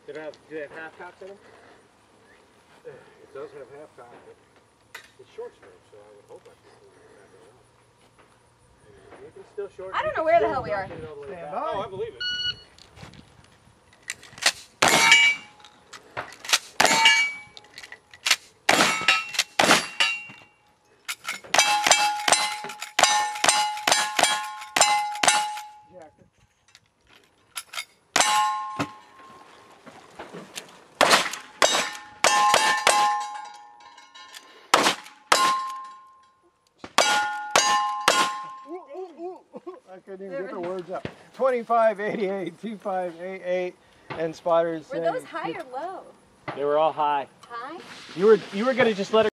Do they have half cocks in them? It does have half cock, but it's short stroke, so I would hope I can You can still short. I don't know where the hell we are. stand by. Oh, I believe it. I couldn't even get the words up. 2588, 2588, and spotters. Were those high or low? They were all high. High? You were gonna just let her